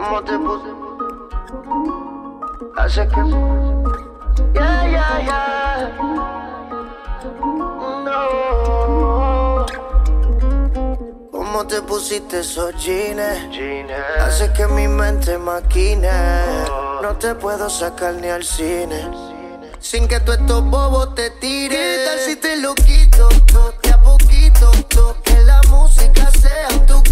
¿Cómo te puse? Hace que... Yeah, yeah, yeah. No. ¿Cómo te pusiste esos jeans? Hace que mi mente maquine. No te puedo sacar ni al cine sin que tú estos bobos te tires. ¿Qué tal si te lo quito? De a poquito, que la música sea tu